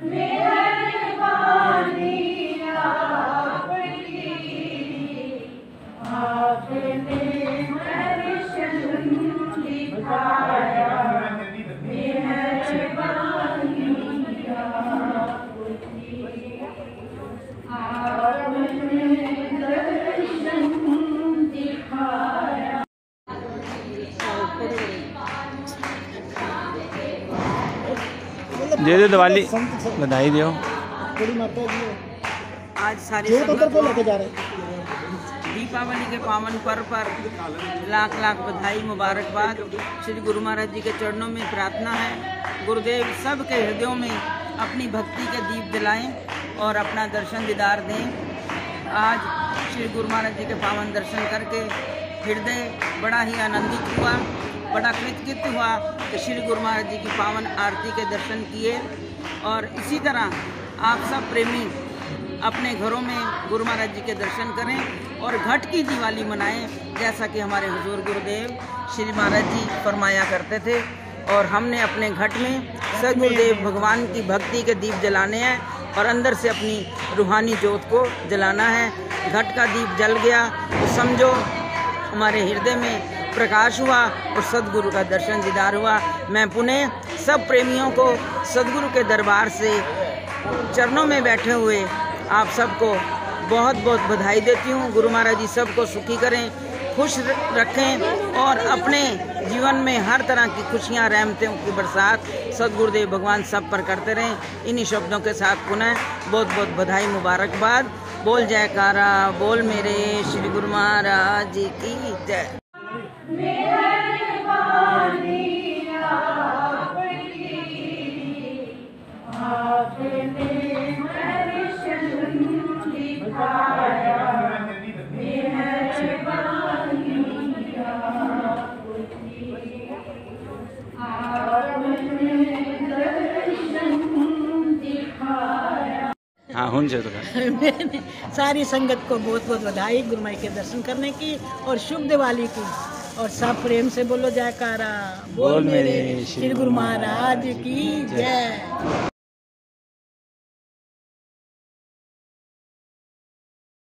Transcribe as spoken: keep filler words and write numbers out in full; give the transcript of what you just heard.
दे दो दिवाली बधाई दो। आज सारे लेके जा रहे दीपावली के पावन पर्व पर लाख लाख बधाई मुबारकबाद। श्री गुरु महाराज जी के चरणों में प्रार्थना है, गुरुदेव सब के हृदयों में अपनी भक्ति के दीप जलाएं और अपना दर्शन दीदार दें। आज श्री गुरु महाराज जी के पावन दर्शन करके हृदय बड़ा ही आनंदित हुआ, बड़ा कृतकृत हुआ कि श्री गुरु महाराज जी की पावन आरती के दर्शन किए। और इसी तरह आप सब प्रेमी अपने घरों में गुरु महाराज जी के दर्शन करें और घट की दिवाली मनाएं, जैसा कि हमारे हुजूर गुरुदेव श्री महाराज जी फरमाया करते थे। और हमने अपने घट में सदगुरुदेव भगवान की भक्ति के दीप जलाने हैं और अंदर से अपनी रूहानी ज्योत को जलाना है। घट का दीप जल गया तो समझो हमारे हृदय में प्रकाश हुआ और सदगुरु का दर्शन दीदार हुआ। मैं पुनः सब प्रेमियों को सदगुरु के दरबार से चरणों में बैठे हुए आप सबको बहुत बहुत बधाई देती हूँ। गुरु महाराज जी सबको सुखी करें, खुश रखें और अपने जीवन में हर तरह की खुशियाँ रहमतों की बरसात सदगुरुदेव भगवान सब पर करते रहें। इन्हीं शब्दों के साथ पुनः बहुत बहुत बधाई मुबारकबाद। बोल जयकारा, बोल मेरे श्री गुरु महाराज जी की जय। हाँ हुन से तो मैंने सारी संगत को बहुत बहुत बधाई गुरु माई के दर्शन करने की और शुभ दिवाली की। और सब प्रेम से बोलो जयकारा, बोल मेरे श्री गुरु महाराज की जय।